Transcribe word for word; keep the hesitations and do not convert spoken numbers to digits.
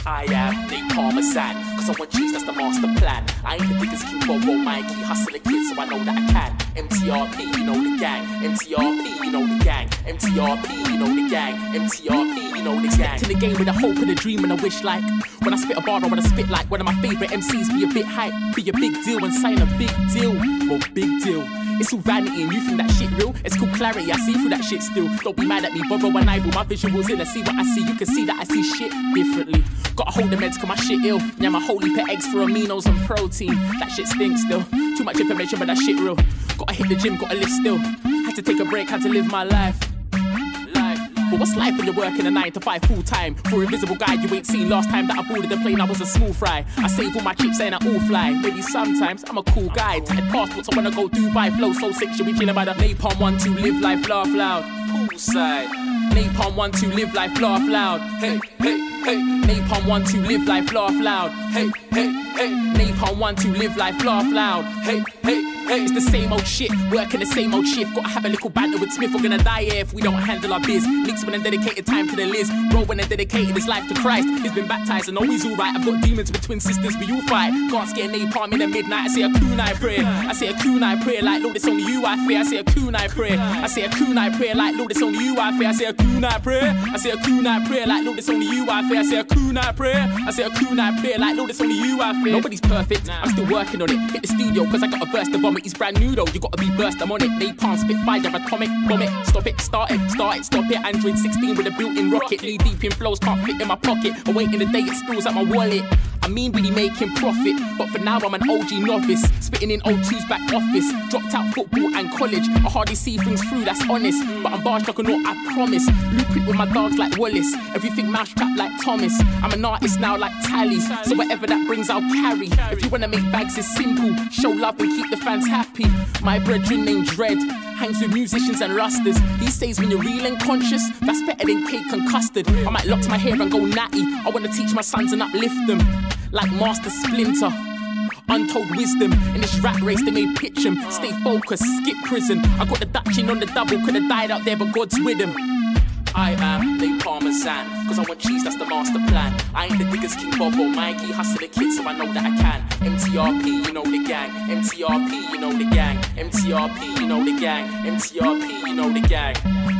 I am Nate Parmesan, cause I want cheese, that's the master plan. I ain't the biggest king, Bobo, Mikey, hustle the kids, so I know that I can. M T R P, you know the gang. M T R P, you know the gang. M T R P, you know the gang. M T R P, you know the gang. Stepped in the game with a hope and a dream and a wish like. When I spit a bar, I wanna spit like one of my favorite M Cs. Be a bit hype, be a big deal and sign a big deal. Well, big deal. It's all vanity and you think that shit real. It's called clarity, I see through that shit still. Don't be mad at me, Bobo and I, my visuals in and see what I see. You can see that I see shit differently. Gotta hold the meds cause my shit ill. Yeah, my holy pet eggs for aminos and protein. That shit stinks still. Too much information but that shit real. Gotta hit the gym, gotta live still. Had to take a break, had to live my life. But what's life when you're working a nine to five full time? For a invisible guy you ain't seen last time that I boarded the plane I was a small fry. I save all my chips and I all fly. Maybe sometimes I'm a cool guy. Tight passports I wanna go Dubai. Flow so sick should be chilling by the Napalm one two live life laugh loud. Poolside. Napalm one two live life laugh loud. Hey hey hey. Napalm one two live life laugh loud. Hey hey hey. Napalm one two live life laugh loud. Hey hey. Hey, it's the same old shit, working the same old shift. Gotta have a little banter with Smith, we're gonna die here if we don't handle our biz. Links when I dedicated time to the Liz. Bro when I dedicated his life to Christ. He's been baptized and always alright. I've got demons with twin sisters, we all fight. Can't scare napalm in the midnight. I say a kunai prayer. I say a kunai prayer like Lord, it's only you I fear. I say a kunai prayer. I say a kunai prayer like Lord, it's only you I fear. I say a kunai prayer. I say a kunai prayer like Lord, it's only you I fear. I say a kunai prayer. I say a kunai prayer like Lord, it's only you I fear. Nobody's perfect, I'm still working on it. Hit the studio cause I got a burst of vomit. He's brand new though. You gotta be burst, I'm on it. Napalm, spit fire, atomic, bomb it. Stop it, start it, start it, stop it. Android sixteen with a built-in rocket. Knee deep in flows, can't fit in my pocket. Awaiting the day it spills out my wallet. I mean really making profit, but for now I'm an O G novice. Spitting in O two's back office. Dropped out football and college. I hardly see things through, that's honest. But I'm barge like a naught, I promise. Blueprint with my dogs like Wallace. Everything mousetrap like Thomas. I'm an artist now like Tally. So whatever that brings I'll carry. If you wanna make bags it's simple. Show love and keep the fans happy. My brethren named Dread hangs with musicians and rusters. These days when you're real and conscious, that's better than cake and custard. I might lock my hair and go natty. I wanna teach my sons and uplift them like Master Splinter. Untold wisdom in this rat race they may pitch him. Stay focused, skip prison. I got the Dutch in on the double, could've died out there but God's with him. I am Nate Parmesan, cause I want cheese, that's the master plan. I ain't the biggest king, Bobo, Mikey, hustle the kids, so I know that I can. M T R P, you know the gang. M T R P, you know the gang. M T R P, you know the gang. M T R P, you know the gang.